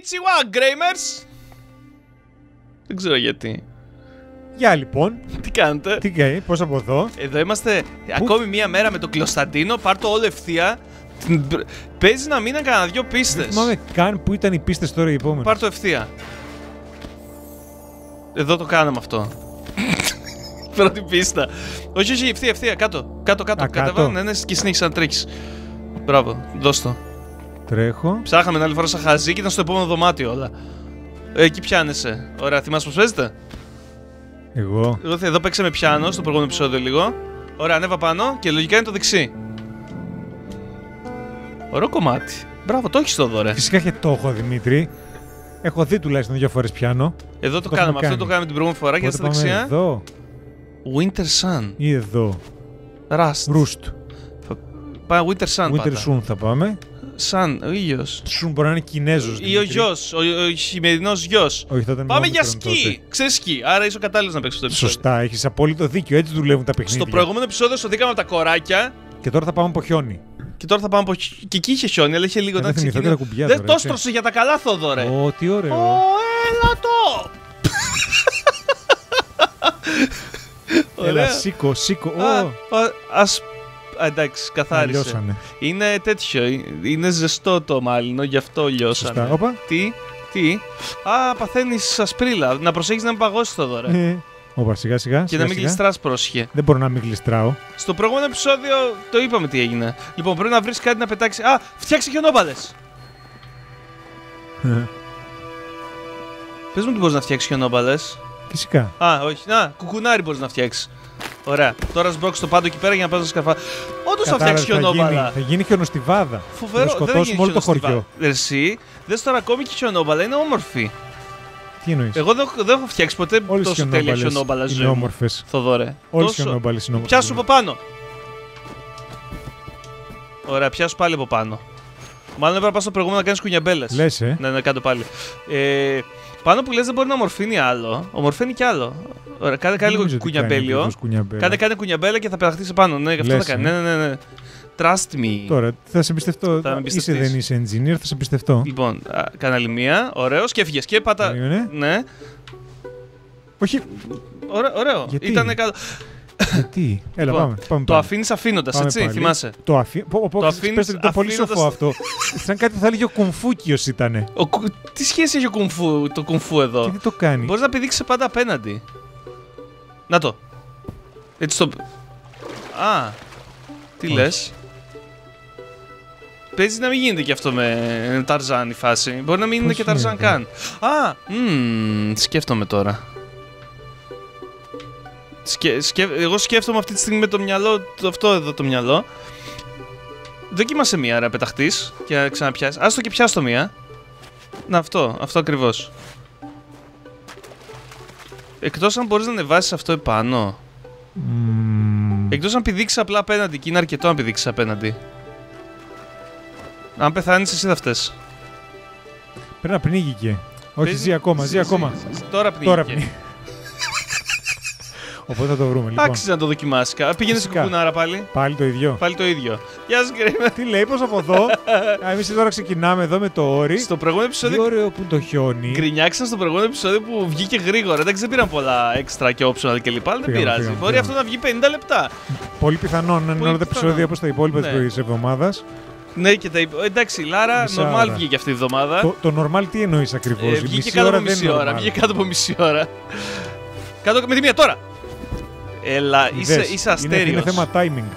Konnichiwa, gamers! Δεν ξέρω γιατί. Γεια λοιπόν. Τι κάνετε? Τι κάνει, πώς από εδώ? Εδώ είμαστε ακόμη μία μέρα με τον Κλωσταντίνο. Πάρ' το όλο ευθεία. Παίζει να μείναν κανένα δυο πίστες. Δεν θυμάμαι καν που ήταν οι πίστες τώρα οι επόμενες. Πάρ' το ευθεία. Εδώ το κάναμε αυτό. Πρώτη πίστα. Όχι, όχι, ευθεία. Κάτω. Κατέβα. Ναι, και συνέχισε να τρέχεις. Μπράβο, δώσ' το. Τρέχω. Ψάχαμε την άλλη φορά σαν χαζί και ήταν στο επόμενο δωμάτιο όλα. Εκεί πιάνεσαι. Ωραία, θυμάσαι πώς παίζετε? Εγώ. Εδώ παίξαμε πιάνο στο προηγούμενο επεισόδιο λίγο. Ωραία, ανέβα πάνω και λογικά είναι το δεξί. Ωραίο κομμάτι. Μπράβο, το έχεις εδώ, ρε. Φυσικά και το έχω, Δημήτρη. Έχω δει τουλάχιστον 2 φορές πιάνο. Εδώ το κάναμε. Αυτό το κάναμε την προηγούμενη φορά και στα δεξιά. Εδώ. Winter Sun. Ή εδώ. Rust. Πάμε Winter Sun. Winter Sun θα πάμε. Sun, ο ήλιος. Sun μπορεί να είναι Κινέζος. Ή ο γιος, ο χειμερινός γιος. Όχι, θα πάμε για σκι! Ξέρεις σκι, άρα είσαι ο κατάλληλος να παίξεις το επεισόδιο. Σωστά, έχεις απόλυτο δίκιο. Έτσι δουλεύουν τα παιχνίδια. Στο προηγούμενο επεισόδιο σωθήκαμε από τα κοράκια. Και τώρα θα πάμε από χιόνι. Και τώρα θα πάμε από. Και εκεί είχε χιόνι, αλλά είχε λίγο να ξεκινήσει. Δεν το στρώσε για τα καλά, Θόδωρε. Ω, τι ωραίο. Έλα το! Έλα, σήκω. Ας. Εντάξει, καθάρισε. Λιώσανε. Είναι τέτοιο. Είναι ζεστό το μάλινο, γι' αυτό λιώσανε. Σωστά. Όπα. Τι. Α, παθαίνεις ασπρίλα. Να προσέχεις να μην παγώσεις, Θόδωρε. Όπα, σιγά. Και να μην γλιστράς, πρόσχε. Δεν μπορώ να μην γλιστράω. Στο προηγούμενο επεισόδιο το είπαμε τι έγινε. Λοιπόν, πρέπει να βρεις κάτι να πετάξει. Α, φτιάξε χιονόμπαλες. Πες μου τι μπορείς να φτιάξεις χιονόμπαλες. Φυσικά. Α, όχι. Να, κουκουνάρι μπορείς να φτιάξεις. Ωραία. Τώρα σμπρώξεις το πάντο εκεί πέρα για να πας να σκαφά. Όντως θα φτιάξεις χιονόμπαλα. Θα γίνει χιονοστιβάδα. Φοβερό. Θα σκοτώσουμε όλο το χωριό. Εσύ, δες τώρα ακόμη και χιονόμπαλα, είναι όμορφη. Τι εννοείς? Εγώ δεν έχω φτιάξει ποτέ τόσο τέλεια χιονόμπαλα ζωή. Είναι όμορφες. Θοδωρέ. Όλες οι χιονόμπαλες είναι όμορφες. Πιάσου από πάνω. Ωραία, πιάσου πάλι από πάνω. Μάλλον έπρεπε να πας στο προηγούμενο να κάνεις κουνιαμπέλες. Λες, Ναι, κάτω πάλι. Πάνω που λες δεν μπορεί να ομορφύνει άλλο. Ομορφαίνει κι άλλο. Ωραία, κάνε λίγο κουνιαμπέλιο. Κάνε κουνιαμπέλα και θα πεταχτείς επάνω. Ναι, αυτό θα κάνει. Ναι. Trust me. Τώρα, θα σε εμπιστευτώ. Είσαι δεν είσαι engineer, θα σε εμπιστευτώ. Λοιπόν, κάνε άλλη μία. Ωραίος και έφυγες. Και πάτα. Ναι. Όχι. Ωραίο. Ήτανε καλό. Γιατί? Έλα, πάμε. Το αφήνεις αφήνοντας, έτσι, πάλι. Θυμάσαι. Το αφήνεις. Το πολύ σοφό αυτό. Σαν κάτι που θα έλεγε ο Κουμφούκιος ήτανε. Τι σχέση έχει το κουμφού εδώ? Και τι το κάνει? Μπορείς να πηδήξεις πάντα απέναντι. Να το. Έτσι το. Α. Τι λες? Παίζει να μην γίνεται και αυτό με Ταρζάν η φάση. Μπορεί να μην είναι και Ταρζάν καν. Α, σκέφτομαι τώρα. Εγώ σκέφτομαι αυτή τη στιγμή με το μυαλό, αυτό εδώ το μυαλό. Δοκίμασε μία ρε πεταχτείς και να ξαναπιάσεις. Άστο και πιάσ' το μία. Να αυτό ακριβώς. Εκτός αν μπορείς να ανεβάσεις αυτό επάνω. Εκτός αν πηδήξεις απλά απέναντι και είναι αρκετό να πηδήξεις απέναντι. Αν πεθάνεις εσύ θα φταίς. Πρέπει να πνίγηκε. Όχι, ζει ακόμα. Τώρα πνίγηκε. Οπότε θα το βρούμε. Λοιπόν. Άξιζε να το δοκιμάσει. Πήγαινε σε κουκουνάρα πάλι. Πάλι το ίδιο. Γεια σου, Γκρέιμερ. Τι λέει, πώς από εδώ. Εμείς τώρα ξεκινάμε εδώ με το όρι. Στο προηγούμενο επεισόδιο. Τι ωραίο που το χιόνι. Γκρινιάξαν στο προηγούμενο επεισόδιο που βγήκε γρήγορα. Εντάξει, δεν πήραν πολλά έξτρα και optional κλπ. Αλλά δεν πειράζει. Μπορεί αυτό να βγει 50 λεπτά. Πολύ πιθανόν να είναι όλα τα επεισόδια όπως τα υπόλοιπα τη εβδομάδα. Ναι, και εντάξει, η Λάρα normal βγήκε αυτή τη εβδομάδα. Το normal τι εννοείς ακριβώς? Βγήκε κάτω από μισή ώρα. Βγήκε κάτω από μισή ώρα. Κάτω με τη μία τώρα. Έλα, είσαι αστέριος. Είναι θέμα timing.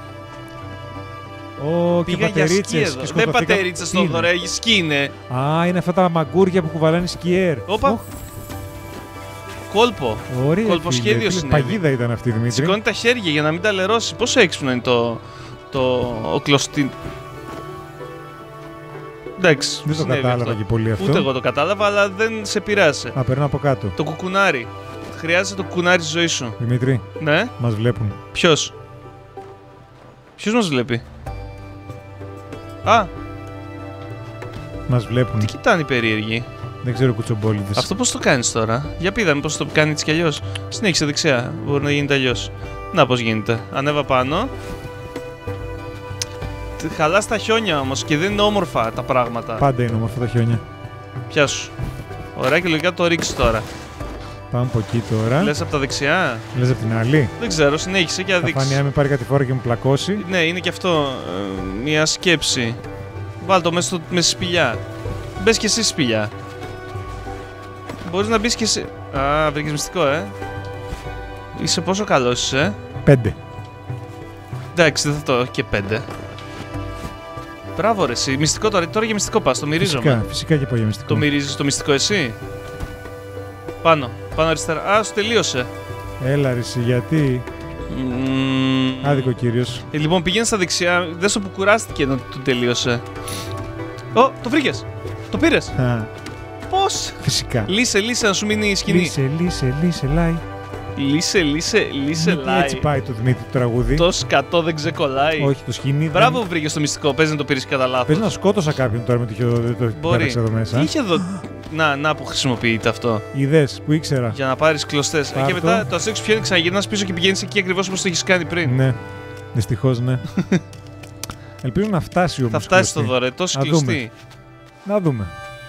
Και πατερίτσες. Δεν πατερίτσες το δωρε, σκι είναι. Α, είναι αυτά τα μαγκούρια που κουβαλάνε σκιέρ. Όπα. Κόλπο. Ωραία. Κολποσχέδιο συνέβη. Παγίδα ήταν αυτή, Δημήτρη. Σηκώνει τα χέρια για να μην τα λερώσει. Πόσο έξυπνο είναι ο κλωστή. Εντάξει. Δεν το κατάλαβα και πολύ αυτό. Ούτε εγώ το κατάλαβα, αλλά δεν σε πειράζει. Α, περνάω από κάτω. Το κουκουνάρι. Χρειάζεται το κουκουνάρι στη ζωή σου. Δημήτρη. Ναι. Μας βλέπουν. Ποιος μας βλέπει? Α. Μας βλέπουν. Τι κοιτάνε οι περίεργοι? Δεν ξέρω, κουτσομπόλιδες. Αυτό πώς το κάνεις τώρα? Για πήδαμε πώς το κάνει έτσι κι αλλιώς. Συνέχισε δεξιά. Μπορεί να γίνεται αλλιώς. Να πώς γίνεται. Ανέβα πάνω. Χαλάς τα χιόνια όμως και δεν είναι όμορφα τα πράγματα. Πάντα είναι όμορφα τα χιόνια. Πιάσου. Ωραία, και λογικά το ρίξει τώρα. Πάμε από εκεί τώρα. Λες από τα δεξιά. Λες από την άλλη. Δεν ξέρω, συνέχισε και αδείξει. Θα φανεί αν με πάρει κάτι φορά και μου πλακώσει. Ναι, είναι και αυτό μια σκέψη. Βάλ' το μέσα στη σπηλιά. Μπες και εσύ στη σπηλιά. Μπορείς να μπεις και εσύ. Α, βρήκες μυστικό, Είσαι πόσο καλός είσαι, 5. Εντάξει, δεν θα το και 5. Μπράβο ρε εσύ, μυστικό τώρα για μυστικό πας, το μυρίζομαι. Φυσικά και πάω για μυστικό. Το μυρίζεις το μυστικό εσύ. Πάνω αριστερά. Α, σου τελείωσε. Έλα ρε εσύ, γιατί. Άδικο κύριος. Λοιπόν, πήγαινε στα δεξιά, δες που κουράστηκε να του τελείωσε. Ω, το βρήκες. Το πήρες. Πώς. Φυσικά. Λύσε να σου μείνει η σκηνή. Λύσε, λάει. Λύσε, λάει. Έτσι πάει το Δημήτρη το τραγούδι. Το σκατό δεν ξεκολλάει. Όχι, το σκηνή. Μπράβο που βρήκες το μυστικό. Παίζει να το πήρες κατά λάθος. Παίζει να σκότωσα κάποιον τώρα με το πέταξε εδώ μέσα. Είχε εδώ. Να που χρησιμοποιείται αυτό. Είδες που ήξερα. Για να πάρεις κλωστές. Και μετά το αστέξου πιάνει, ξαναγυρνάς πίσω και πηγαίνεις εκεί ακριβώς όπως το έχεις κάνει πριν. Ναι. Δυστυχώς ναι. Ελπίζω να φτάσει όμως. Θα φτάσει το δωρε, τόσο κλωστή. Να δούμε.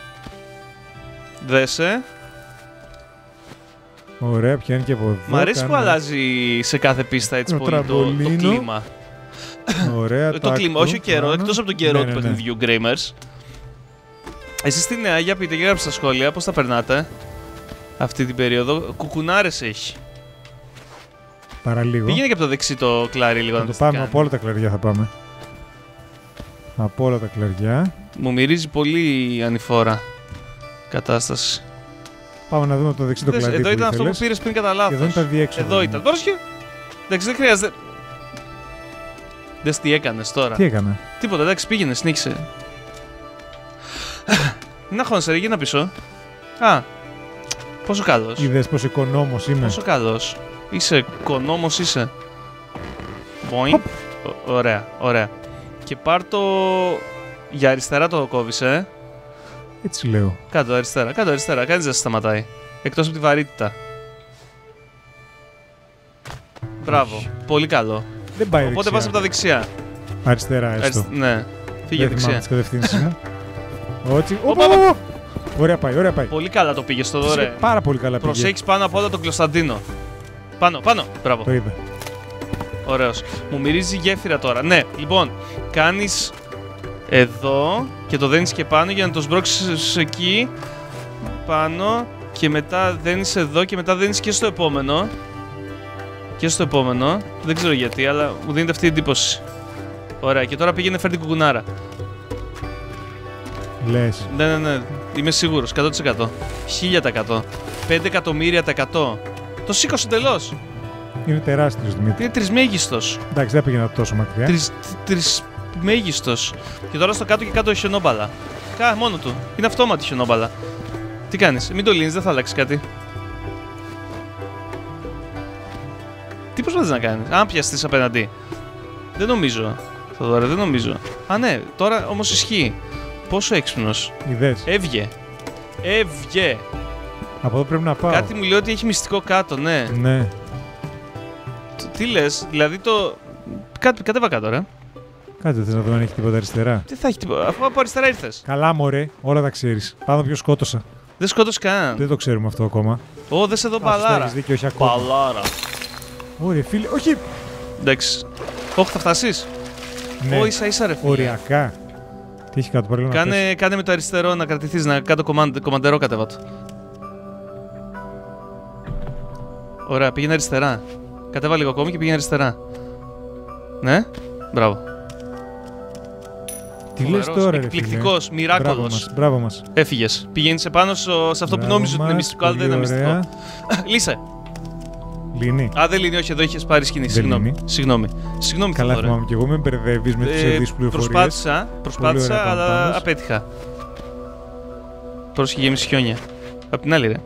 Δέσε. Ωραία, πιάνει και από εδώ. Μ' αρέσει που αλλάζει σε κάθε πίστα έτσι πολύ το κλίμα. Ωραία, το κλίμα, όχι ο καιρό, εκτός από τον καιρό του παιχνιδιού Gamers. Εσείς στη νέα, για πείτε, γράψτε στα σχόλια πώς τα περνάτε αυτή την περίοδο. Κουκουνάρες έχει. Παραλίγο. Πήγαινε και από το δεξί το κλάρι λίγο να το πάμε, από όλα τα κλαριά θα πάμε. Από όλα τα κλαριά. Μου μυρίζει πολύ ανηφόρα κατάσταση. Πάμε να δούμε το δεξί το κλαρί. Εδώ ήταν αυτό που πήρες πριν κατά λάθος. Εδώ είναι τα διέξοδα. Εδώ ήταν. Πρόσχε. Εντάξει, δεν χρειάζεται. Δες τι έκανες τώρα. Τι έκανα. Τίποτα, εντάξει, πήγαινε, συνέχισε. Να χώνεσαι, ρε, γίνα πίσω. Α, πόσο καλός. Είδες πόσο οικονόμος είμαι. Πόσο καλός. Είσαι οικονόμος, είσαι. Boing. Ωραία. Και πάρ' το... Για αριστερά το κόβεις, Έτσι λέω. Κάτω αριστερά, κανείς δεν σε σταματάει. Εκτός από τη βαρύτητα. Μπράβο, πολύ καλό. Δεν πάει Οπότε πας από τα δεξιά. Αριστερά, έστω. Ναι, φύγε δεξιά. Δεν θυμάμαι τις κατευθύνσεις μου. Όχι. Ωραία πάει. Πολύ καλά το πήγες το δωρε. Πάρα πολύ καλά πήγε. Προσέχεις πάνω απ' όλα τον Κωνσταντίνο. Πάνω. Μπράβο. Το είδα. Ωραίος. Μου μυρίζει γέφυρα τώρα. Ναι, λοιπόν, κάνεις εδώ και το δένεις και πάνω για να το σμπρώξεις εκεί. Πάνω και μετά δένεις εδώ και μετά δένεις και στο επόμενο. Δεν ξέρω γιατί, αλλά μου δίνεται αυτή η εντύπωση. Ωραία, και τώρα πήγαινε φέρει την κουκουνάρα. Λες. Ναι. Είμαι σίγουρος, 100%. 1000%. 5.000.000%. Το σήκωσε εντελώς. Είναι τεράστιος, Δημήτρη. Είναι τρισμέγιστος. Εντάξει, δεν πήγαινα τόσο μακριά. Τρισμέγιστος. Και τώρα στο κάτω και κάτω χιονόμπαλα. Μόνο του. Είναι αυτόματη χιονόμπαλα. Τι κάνεις, μην το λύνεις, δεν θα αλλάξει κάτι. Τι προσπαθείς να κάνεις, αν πιαστείς απέναντι. Δεν νομίζω, Θοδωρέ, δεν νομίζω. Α, ναι, τώρα όμως ισχύει. Πόσο έξυπνος. Είδες. Έβγε. Από εδώ πρέπει να πάω. Κάτι μου λέει ότι έχει μυστικό κάτω, ναι. Ναι. Τι λες, δηλαδή το... Κατέβα κάτω, ρε. Κάτσε, θες να δω αν έχει τίποτα αριστερά. Τι θα έχει τίποτα, αφού από αριστερά ήρθες. Καλά, μωρέ, όλα τα ξέρεις. Πάνω ποιο σκότωσα. Δεν σκότωσε κανέναν. Δεν το ξέρουμε αυτό ακόμα. Δες εδώ παλάρα. Έχεις δίκιο, όχι ακόμα. Παλάρα. Ωραία, φίλε, όχι. Εντάξει. Όχι, θα φτάσεις. Ναι. Ίσα-ίσα, ρε φίλε. Οριακά. Τι έχει κάτω, παρέλα να πέσει. Κάνε με το αριστερό να κρατηθείς, να κάτω κομμαντερό κατέβα το. Ωραία, πήγαινε αριστερά. Κατέβα λίγο ακόμη και πήγαινε αριστερά. Ναι, μπράβο. Τι λες τώρα, ρε φίλε. Εκπληκτικός, μοιράκολος. Μπράβο μας. Έφυγες. Πηγαίνεις επάνω σε αυτό που νόμιζε ότι είναι μυστικό, αλλά δεν είναι μυστικό. Λύσε. Λύνει. Α, δεν λύνει, όχι, εδώ είχες πάρει σκηνή. Συγγνώμη. Καλά, θυμάμαι και εγώ με μπερδεύεις με τις ψευδείς πληροφορίες. Προσπάθησα, αλλά απέτυχα. Πρόσεχε, γέμισε χιόνια. Απ' την άλλη, ρε.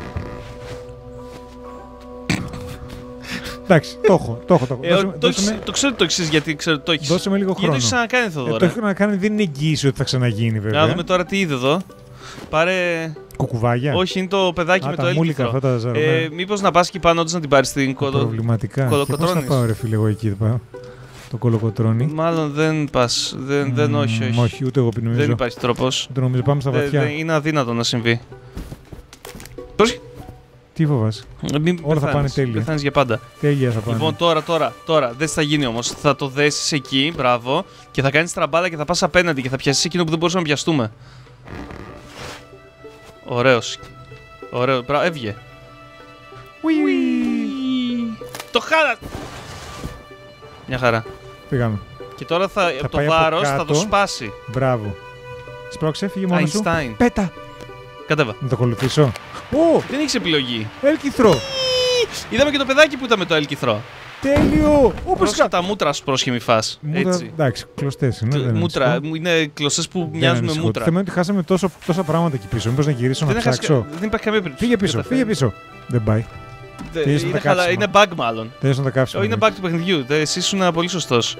Εντάξει, το έχω. Το ξέρω ότι το εξής, γιατί ξέρω το έχεις. Δώσε με λίγο χρόνο. Γιατί το έχεις ξανακάνει, Θοδωρέ. Το έχω ξανακάνει, δεν είναι εγγύηση ότι θα ξαναγίνει, βέβαια. Να δούμε τώρα τι είδε εδώ. Πάρε. Κουκουβάγια. Όχι, είναι το παιδάκι με το έλκυθρο. Ναι. Μήπως να πας εκεί πάνω όντως να την πάρεις στην προβληματικά. Πώς θα πάω, ρε φίλε, εγώ εκεί πάω. Το κολοκοτρώνει. Μάλλον δεν πας. Όχι. Όχι, ούτε εγώ νομίζω. Δεν υπάρχει τρόπος. Ούτε νομίζω, πάμε στα βαθιά. Είναι αδύνατο να συμβεί. Τι φοβάσαι? Όλα θα πάνε τέλεια. Πεθάνεις για πάντα. Τέλεια θα πάνε. Λοιπόν, τώρα. Δεν θα γίνει όμως. Θα το δέσεις εκεί, μπράβο, και θα κάνεις τραμπάλα και θα πας απέναντι και θα πιάσεις εκείνο που δεν μπορούσαμε να πιαστούμε. Ωραίος. Ωραίο. Μπράβο, έβγε. Το χάρα! Μια χαρά. Πήγαμε. Και τώρα το βάρος θα το σπάσει. Μπράβο. Σπρώξε, φύγε μόνος σου. Πέτα! Κατέβα. Να το ακολουθήσω. Δεν έχεις επιλογή. Έλκυθρο. Είδαμε και το παιδάκι που ήταν με το έλκυθρο. Τέλειο! Πρόσεχε τα μούτρα σου, πρόσχε φας. Έτσι. Εντάξει, κλωστές είναι. Μούτρα. Είναι κλωστές που μοιάζουν με μούτρα. Θέμα ότι χάσαμε τόσα πράγματα εκεί πίσω. Μήπως να γυρίσω να ψάξω. Δεν υπάρχει καμία περίπτωση. Φύγε πίσω. Δεν πάει. Είναι bug μάλλον. Θέλεις να τα κάψουμε. Είναι bug του παιχνιδιού. Εσύ ήσουν πολύ σωστός.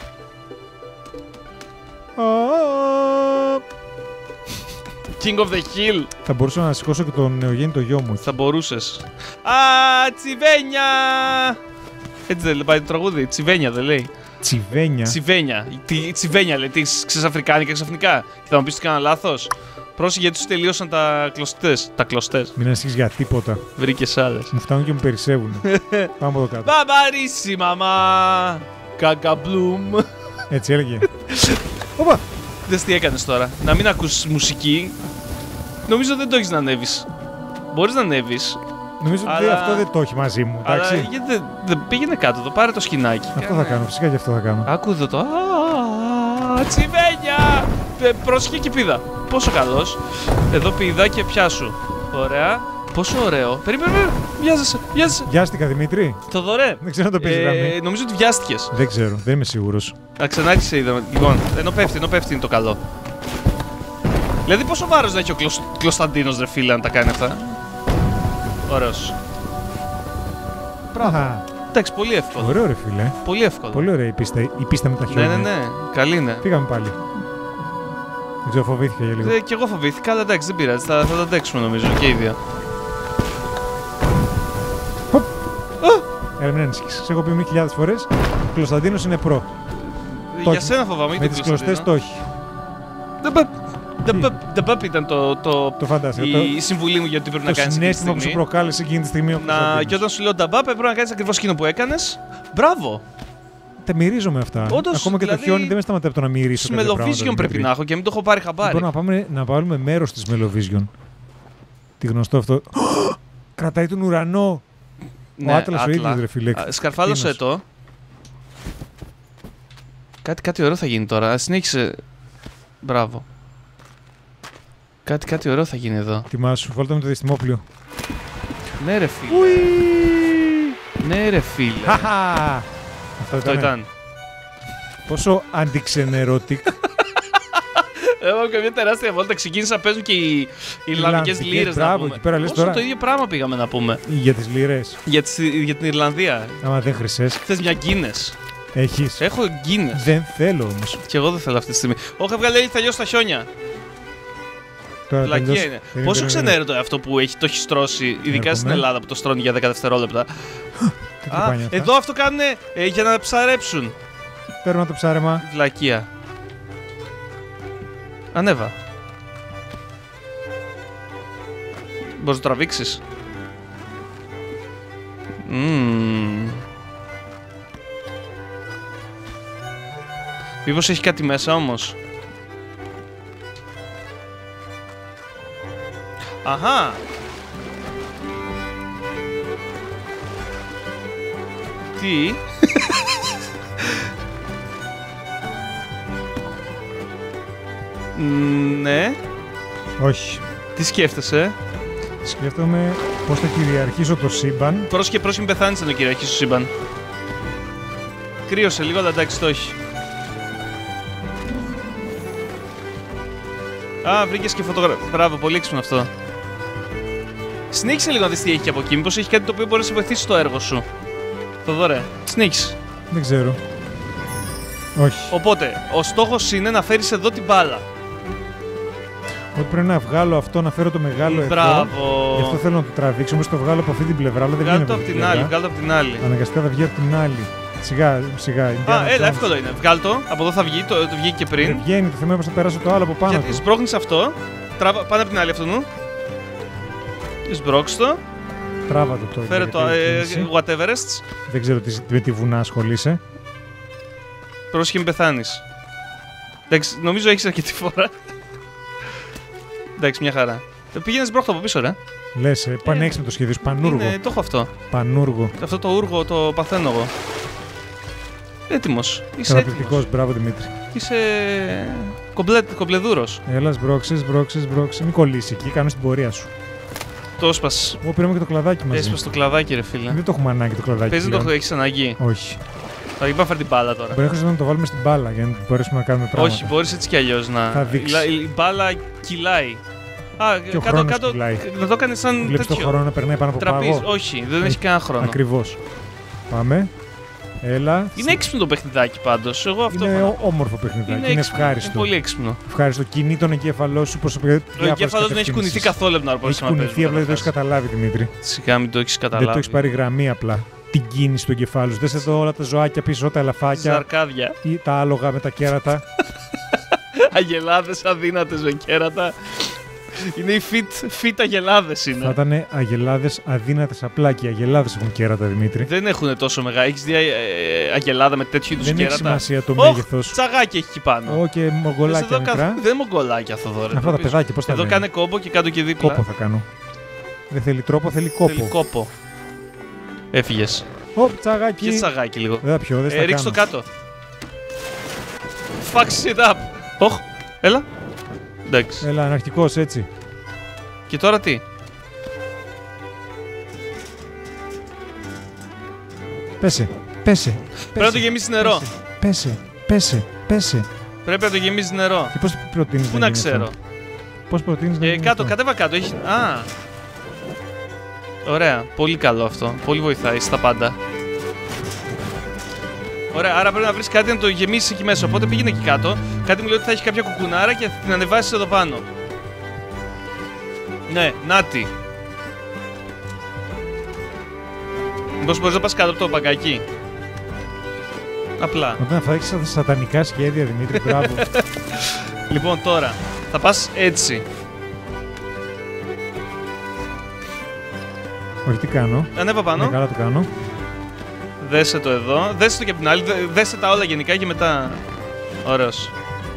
King of the Hill. Θα μπορούσα να σηκώσω και τον νεογέννητο γιο μου. Θα μπορούσες. Τσιβένια! Έτσι δεν πάει το τραγούδι. Τσιβένια δεν λέει. Τσιβένια. Τσιβένια λέει. Τι ξέρεις αφρικάνικα ξαφνικά. Και θα μου πεις ότι κάνα λάθος. Πρόσεχε γιατί τους τελείωσαν τα κλωστές. Μην ανησυχείς για τίποτα. Βρήκες άλλες. Μου φτάνουν και μου περισσεύουν. Πάμε εδώ κάτω. Μπαμπαρίσι μαμά. Κακαμπλούμ. Έτσι έλεγε. Οπα! Δες τι έκανες τώρα. Να μην ακούσεις μουσική. Νομίζω δεν το έχεις να ανέβεις. Μπορείς να ανέβεις. Νομίζω ότι αυτό δεν το έχει μαζί μου. Εντάξει. Αλλά δεν πήγαινε κάτω εδώ. Πάρε το σκηνάκι. Αυτό θα κάνω. Φυσικά και αυτό θα κάνω. Άκου εδώ το. Τσιβένια! Πρόσεχε και πήδα. Πόσο καλός. Εδώ πήδα και πιάσου. Ωραία. Πόσο ωραίο. Περίμενε. Βιάζεσαι. Βιάστηκα, Δημήτρη. Θοδωρέ. Δεν ξέρω να το πεις γραμμή. Νομίζω ότι βιάστηκες. Δεν ξέρω. Δεν είμαι σίγουρος. Ξανάρχισε είδαμε. Λοιπόν, ενώ πέφτει είναι το καλό. Δηλαδή πόσο βάρος να έχει ο Κλωσταντίνος ρε φίλε αν τα κάνει αυτά. Ωραίος. Μπράβο. Εντάξει, πολύ εύκολο. Ωραίο ρε φίλε. Πολύ εύκολο. Πολύ ωραία η πίστα με τα χιόνια. Ναι. Καλή είναι. Πήγαμε πάλι. Δεν ξέρω, φοβήθηκα για λίγο. Κι εγώ φοβήθηκα, αλλά εντάξει, δεν πειράζει. Θα τα αντέξουμε νομίζω και οι δύο. Μην ανησυχείς. Σε έχω πει 1000 φορές. Ο Κλωσταντίνος είναι προ. Για σένα φοβάμαι. Με τις κλωστές το έχει. The Bump ήταν η συμβουλή μου για τι πρέπει να κάνεις. Το συναίσθημα που σου προκάλεσε εκείνη τη στιγμή. Και όταν σου λέω The Bump πρέπει να κάνεις ακριβώς εκείνο που έκανες. Μπράβο! Τα μυρίζομαι αυτά. Όντως, ακόμα και δηλαδή, το χιόνι δεν με σταματάει από το να μυρίσω. Μελοβίζιον πρέπει να έχω και μην το έχω πάρει χαμπάρι. Μπορούμε να πάρουμε μέρος της Μελοβίζιον. Τι γνωστό αυτό. Κρατάει τον ουρανό. Ναι, ο Άτλας ο ίδιος ρε φίλε. Σκαρφάλωσε το. Κάτι ωραίο θα γίνει τώρα. Συνέχισε. Μπράβο. Κάτι ωραίο θα γίνει εδώ. Τιμάσου, βάλτε με το διαστημόπλιο. Ναι ρε φίλε. Ναι ρε φίλε. Αυτό ήταν. Πόσο αντιξενερωτικ. Έχω και μια τεράστια βόλτα. Ξεκίνησα να παίζουν και οι Ιρλανδικές λίρες. Μπράβο, εκεί πέρα λες τώρα. Το ίδιο πράγμα πήγαμε να πούμε. Για τις λίρες. Για την Ιρλανδία. Άμα δεν χρυσές. Θες μια Guinness. Έχεις. Έχω Guinness. Δεν θέλω όμως. Κι εγώ δεν θέλω αυτή τη στιγμή. Όχι, έβγαλε θα λιώσει τα χιόνια. Πλακία είναι. Πόσο ξενέρωτο αυτό που το έχει στρώσει, ειδικά στην Ελλάδα που το στρώνει για 10 δευτερόλεπτα. Εδώ αυτό κάνουν για να ψαρέψουν. Παίρνουμε το ψάρεμα. Βλακία. Ανέβα. Μπορείς να το τραβήξεις. Μήπως έχει κάτι μέσα όμως. Αχα. Τι. Ναι. Όχι. Τι σκέφτεσαι? Σκέφτομαι πώς θα κυριαρχήσω το σύμπαν. Πρόσεχε μην πεθάνεις να το κυριαρχήσω το σύμπαν. Κρύωσε λίγο, αλλά εντάξει το έχει. Βρήκες και φωτογραφία. Μπράβο, πολύ έξυπνο αυτό. Συνέχισε λίγο να δεις τι έχει από εκεί. Μήπως έχει κάτι το οποίο μπορεί να σε βοηθήσει στο έργο σου. Θοδωρέ, συνέχισε. Δεν ξέρω. Όχι. Οπότε, ο στόχος είναι να φέρεις εδώ την μπάλα. Ότι πρέπει να βγάλω αυτό, να φέρω το μεγάλο εδώ. Μπράβο. Γι' αυτό θέλω να το τραβήξω. Όμως το βγάλω από αυτή την πλευρά, αλλά δεν βγαίνει από την άλλη. Βγάλω από την άλλη. Αναγκαστικά θα βγει από την άλλη. Σιγά. Έλα, εύκολο είναι. Βγάλ' το, από εδώ θα βγει, το βγήκε και πριν. Δεν βγαίνει, το θέμα είναι πως θα περάσω το άλλο από πάνω. Γιατί σμπρώχνεις αυτό, πάνω από την άλλη αυτού νου. Σμπρώξ' το. Τράβα το. Φέρε το whateverest. Δεν ξέρω με τι βουνά ασχολείσαι. Πρόσχε μην πεθάνεις. Εντάξει, νομίζω έχεις αρκετή φορά. Εντάξει, μια χαρά. Πήγαινε σμπρώχτο από πίσω, ρε. Λες, πανέξυπνο το σχέδιο σου, πανούργο. Το έχω αυτό. Πανούργο. Αυτό το ούργο το παθαίνω εγώ. Έτοιμος. Είσαι καταπληκτικός, μπράβο Δημήτρη. Είσαι κομπλεδούρος. Έλα, σμπρώξε. Μην κολλήσει εκεί, κάνεις την πορεία σου. Το έσπασε. Εγώ πήραμε και το κλαδάκι μαζί. Έσπασε το κλαδάκι, ρε φίλε. Δεν το έχουμε ανάγκη το κλαδάκι. Παίζει να το έχεις ανάγκη. Όχι. Θα πάμε να φέρει την μπάλα τώρα. Μπορεί να το βάλουμε στην μπάλα για να μπορέσουμε να κάνουμε πράγματα. Όχι, μπορείς έτσι κι αλλιώς να. Η μπάλα κυλάει. Και ο χρόνος κυλάει. Να το έκανες σαν. Βλέπεις το χρόνο να περνάει πάνω από πάγο. Όχι, δεν έχει κανένα χρόνο. Ακριβώς. Πάμε. Έλα. Είναι έξυπνο το παιχνιδάκι πάντως. Είναι όμορφο παιχνιδάκι. Είναι ευχάριστο. Είναι πολύ έξυπνο. Ευχάριστο. Κινεί τον εγκέφαλό σου. Ο εγκέφαλος δεν έχει κουνηθεί καθόλου να μπορέσει να παίζει. Έχει κουνηθεί, απλά δεν το έχει καταλάβει, Δημήτρη. Σιγά μην το έχει καταλάβει. Δεν το έχει πάρει γραμμή απλά. Την κίνηση του εγκεφάλου σου. Δες εδώ όλα τα ζωάκια πίσω, τα ελαφάκια. Ζαρκάδια. Ή τα άλογα με τα κέρατα. Αγελάδες αδύνατες με κέρατα. Είναι οι fit αγελάδες είναι. Θα ήταν αγελάδες αδύνατες απλά και οι αγελάδες έχουν κέρατα, Δημήτρη. Δεν έχουν τόσο μεγάλα. Έχεις δει αγελάδα με τέτοιου είδους κέρατα? Δεν έχει σημασία το μέγεθος. Τσαγάκι έχει εκεί πάνω. Και μογγολάκια μικρά. Δεν είναι μογγολάκια, Θοδωρέ. Αυτά τα παιδάκια πώς τα λένε? Εδώ κάνε κόμπο και κάτω και δίπλα. Κόπο θα κάνω. Δεν θέλει τρόπο, θέλει κόπο. Θέλει κόπο. Έφυγες. Τσαγάκι. Πιες τσαγάκι λίγο. Δεν θα πιω, δεν θα κάνω. Ρίξ' το κάτω. Fuck it up. Έλα. Εντάξει. Έλα, αναρχικός έτσι. Και τώρα τι? Πέσε. Πρέπει να το γεμίσει νερό. Πέσε. Πρέπει να το γεμίσει νερό. Και πώς προτείνεις? Πού να ξέρω? Πώς προτείνεις να γίνει κάτω, αυτό? κατέβα κάτω. Ωραία. Πολύ καλό αυτό. Πολύ βοηθάει στα πάντα. Ωραία, άρα πρέπει να βρεις κάτι να το γεμίσεις εκεί μέσα. Οπότε πήγαινε εκεί κάτω. Κάτι μου λέει ότι θα έχει κάποια κουκουνάρα και θα την ανεβάσεις εδώ πάνω. Ναι, νάτι. Μήπως μπορείς να πας κάτω από το παγκάκι? Απλά. Όταν θα έχεις σατανικά σχέδια, Δημήτρη, μπράβο. Λοιπόν, τώρα θα πας έτσι. Όχι, τι κάνω? Ανέβα πάνω. Ναι, καλά το κάνω. Δέσε το εδώ. Δέσε το και από την άλλη. Δέσε τα όλα γενικά και μετά. Ωραίος.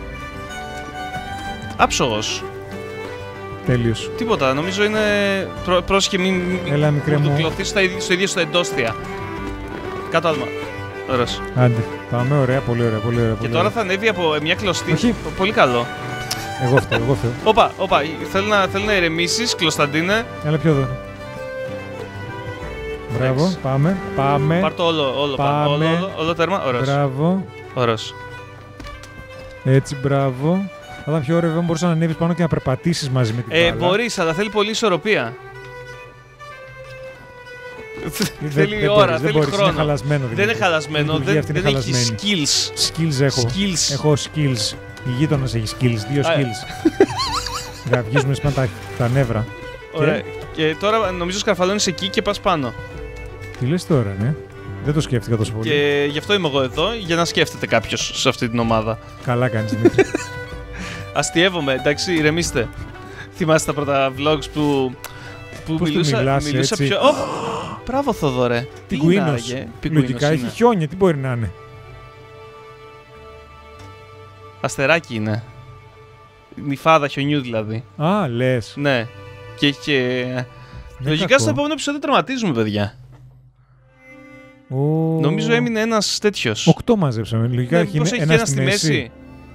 Άψογος. Τέλειος. Τίποτα. Νομίζω είναι. Πρόσχε μην. Έλα, μικρέ μου. Το κλωθείς στο ίδιο στο εντόστια. Κάτω άλμα. Ωραίος. Άντε. Πάμε, ωραία, πολύ ωραία. Και τώρα θα ανέβει από μια κλωστή. Όχι. Πολύ καλό. Εγώ φταίω. Όπα. Θέλω να ηρεμήσεις, Κλωσταντίνε. Έλα, πιο εδώ. Μπράβο, πάμε. Πάρ' το όλο πάνω. Όλο τέρμα. Ωραίος. Μπράβο. Ωραίος. Έτσι, μπράβο. Θα ήταν πιο ωραίο αν μπορείς να ανέβεις πάνω και να περπατήσεις μαζί με την μπάλα. Μπορείς, αλλά θέλει πολύ ισορροπία. Θέλει ώρα, θέλει χρόνο. Είναι χαλασμένο. Δεν είναι χαλασμένο, δεν έχει skills. Skills έχω. Έχω skills. Η γείτονας έχει skills, 2 skills. Βγίζουμε σπαν τα νεύρα. Ωραία. Και τώρα νομίζω σκαρφαλώνεις εκεί και πας πάνω. Τι λες τώρα, ναι. Δεν το σκέφτηκα τόσο πολύ. Και γι' αυτό είμαι εγώ εδώ, για να σκέφτεται κάποιος σε αυτή την ομάδα. Καλά κάνεις, Δημήτρη. Αστειεύομαι, εντάξει, ηρεμήστε. Θυμάστε τα πρώτα vlogs που μιλούσα πιο... Μπράβο, Θοδωρέ. Πιγκουίνος. Λογικά έχει χιόνια, τι μπορεί να είναι? Αστεράκι είναι. Νυφάδα χιονιού δηλαδή. Λες. Ναι. Και λογικά στο επόμενο επεισόδιο τερματίζουμε, παιδιά. Νομίζω έμεινε ένας τέτοιος. 8 μαζέψαμε. Λογικά έχει ένα στη μέση.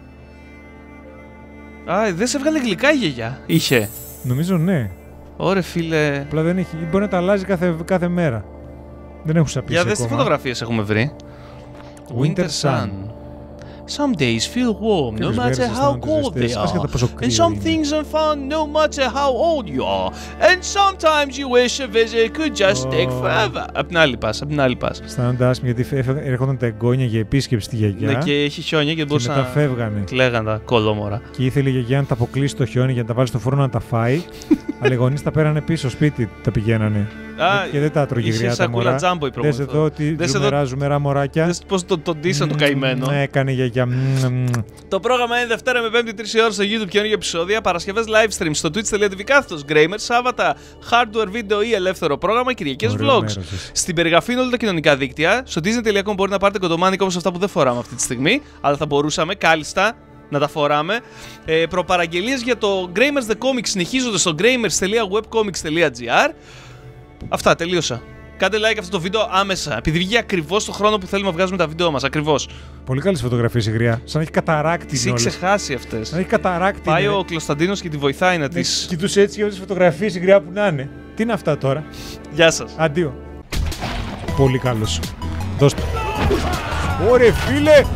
Δεν σε έβγαλε γλυκά η γιαγιά. Είχε. Νομίζω ναι. Ωρε φίλε. Απλά δεν έχει. Μπορεί να τα αλλάζει κάθε μέρα. Δεν έχουν σαπίσει. Για δες τι φωτογραφίες έχουμε βρει. Winter Sun. Some days feel warm, no matter how cold they are. And some things are fun, no matter how old you are. And sometimes you wish a visit could just take forever. Απ' την άλλη πας, Αισθάνονται άσχημα γιατί έρχονταν τα εγγόνια για επίσκεψη στη γιαγιά. Ναι, και έχει χιόνια και μπορούσαν να φεύγανε. Κλαίγαν τα κολόμορα. Και ήθελε η γιαγιά να τα αποκλείσει το χιόνι για να τα βάλει στο φούρνο να τα φάει. Αλλά οι γονείς τα πέρανε πίσω σπίτι, τα πηγαίνανε. Και δεν τα τρώγε γριά τα μωρά. Δες εδώ ότι ζουμεράζουμε ραμοράκια. Δες πώς τον ντύσαν το καημένο. Έκανε γιαγιά. Το πρόγραμμα είναι Δευτέρα με Πέμπτη 3 ώρες στο YouTube, καινούργια επεισόδια. Παρασκευές live stream στο twitch.tv/Gramer. Σάββατα hardware βίντεο ή ελεύθερο πρόγραμμα. Κυριακές vlogs. Στην περιγραφή είναι όλα τα κοινωνικά δίκτυα. Στο Disney.com μπορεί να πάρετε κοντομάνικο όπως αυτά που δεν φοράμε αυτή τη στιγμή. Αλλά θα μπορούσαμε κάλλιστα να τα φοράμε. Προπαραγγελίες για το Gramers The Comics συνεχίζονται στο gramers.webcomics.gr. Αυτά, τελείωσα. Κάντε like αυτό το βίντεο άμεσα, επειδή βγήκε ακριβώς το χρόνο που θέλουμε να βγάζουμε τα βίντεο μας. Ακριβώς. Πολύ καλές φωτογραφίες η γριά. Σαν να έχει καταράκτη. Τις έχει ξεχάσει αυτές. Σαν να έχει καταράκτη. Πάει ο Κλωσταντίνος και τη βοηθάει να τις. Κοιτούσε έτσι για όλες τις φωτογραφίες η γριά που να είναι. Τι είναι αυτά τώρα. Γεια σας. Αντίο. Πολύ καλός. Δώστε. Ωρε φίλε!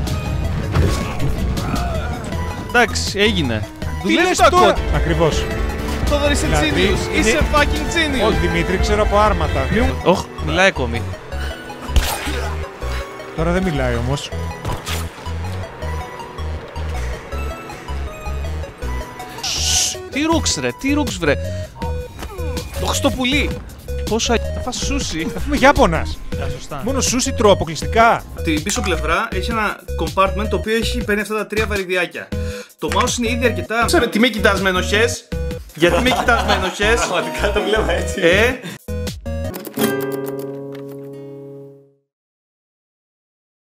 Εντάξει, έγινε. Δουλεύει το τώρα. Ακριβώς. Θόδωρη, είσαι genius. Είσαι fucking genius. Όχι Δημήτρη, ξέρω από άρματα. Οχ, μιλάει ακόμη. Τώρα δεν μιλάει όμως. Τι ρούξ βρε. Το Χριστοπουλί. Πόσα θα φας σούσι. Θα φούμε Ιάπωνας. Σωστά. Μόνο σούσι τρώω αποκλειστικά. Την πίσω πλευρά έχει ένα compartment το οποίο παίρνει αυτά τα 3 βαριδιάκια. Το mouse είναι ήδη αρκετά. Τι με κοιτάς με ενοχές. Γιατί με κοιτάς με ενοχές. Πραγματικά το βλέπω έτσι.